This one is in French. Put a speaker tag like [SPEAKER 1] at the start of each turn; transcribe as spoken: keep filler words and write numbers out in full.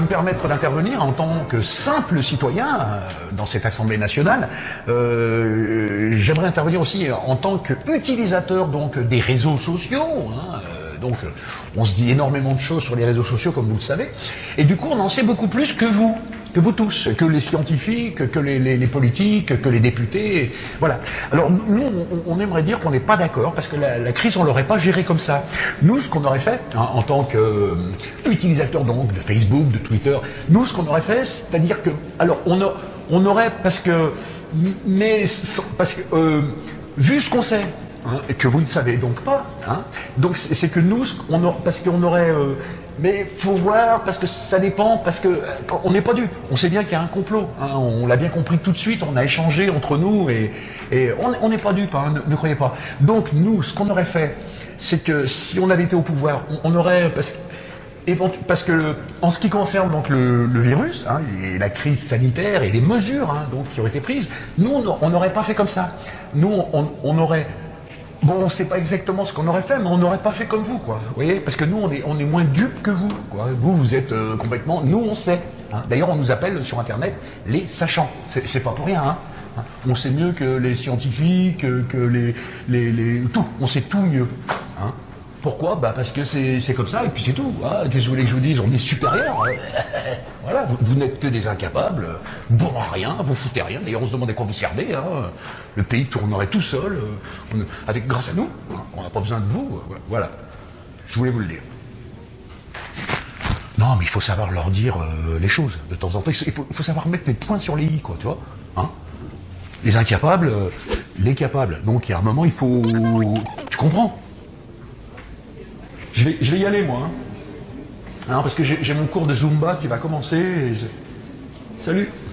[SPEAKER 1] permettre d'intervenir en tant que simple citoyen euh, dans cette Assemblée nationale. Euh, J'aimerais intervenir aussi en tant qu'utilisateur donc des réseaux sociaux. Hein, euh, donc, on se dit énormément de choses sur les réseaux sociaux, comme vous le savez. Et du coup, on en sait beaucoup plus que vous. Que vous tous, que les scientifiques, que les, les, les politiques, que les députés, voilà. Alors nous, on, on aimerait dire qu'on n'est pas d'accord parce que la, la crise, on l'aurait pas gérée comme ça. Nous, ce qu'on aurait fait, hein, en tant qu'utilisateur donc de Facebook, de Twitter, nous, ce qu'on aurait fait, c'est-à-dire que, alors, on, a, on aurait parce que, mais parce que, euh, vu ce qu'on sait. Hein, et que vous ne savez donc pas, hein, donc c'est que nous, on a, parce qu'on aurait, euh, mais faut voir, parce que ça dépend, parce que euh, on n'est pas dû. On sait bien qu'il y a un complot, hein, on l'a bien compris tout de suite, on a échangé entre nous et, et on n'est pas dupes, hein, ne, ne croyez pas. Donc nous, ce qu'on aurait fait, c'est que si on avait été au pouvoir, on, on aurait, parce que, parce que en ce qui concerne donc le, le virus, hein, et la crise sanitaire et les mesures hein, donc qui ont été prises, nous on n'aurait pas fait comme ça. Nous on, on aurait Bon, on ne sait pas exactement ce qu'on aurait fait, mais on n'aurait pas fait comme vous, quoi. Vous voyez, parce que nous, on est, on est moins dupes que vous, quoi. Vous, vous êtes euh, complètement... Nous, on sait. Hein. D'ailleurs, on nous appelle sur Internet les sachants. C'est pas pour rien, hein. On sait mieux que les scientifiques, que les... les, les tout. On sait tout mieux. Hein. Pourquoi? Bah parce que c'est comme ça, et puis c'est tout. Ah, qu'est-ce que vous voulez que je vous dise? On est supérieurs. Voilà, vous, vous n'êtes que des incapables, bon à rien, vous foutez rien. D'ailleurs, on se demandait quoi vous servez. Hein. Le pays tournerait tout seul, euh, on, avec, grâce à nous. Hein. On n'a pas besoin de vous. Euh, voilà, je voulais vous le dire. Non, mais il faut savoir leur dire euh, les choses de temps en temps. Il faut, il faut savoir mettre les points sur les i, quoi, tu vois. Hein, les incapables, euh, les capables. Donc, il y a un moment, il faut... Tu comprends? Je vais, je vais y aller, moi. Hein. Alors, parce que j'ai mon cours de Zumba qui va commencer. Et... Salut.